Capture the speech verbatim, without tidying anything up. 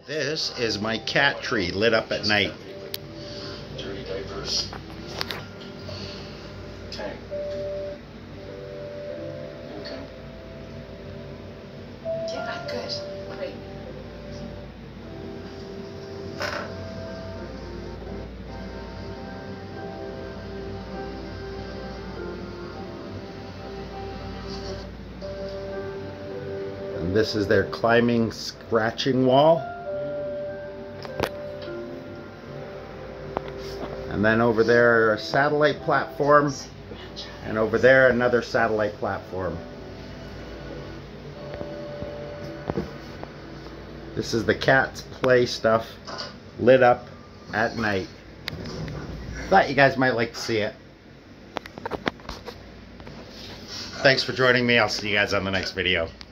This is my cat tree lit up at night. Dirty diapers. Tank. Okay. Yeah, good. Great. And this is their climbing, scratching wall. And then over there, a satellite platform. And over there, another satellite platform. This is the cat's play stuff lit up at night. Thought you guys might like to see it. Thanks for joining me. I'll see you guys on the next video.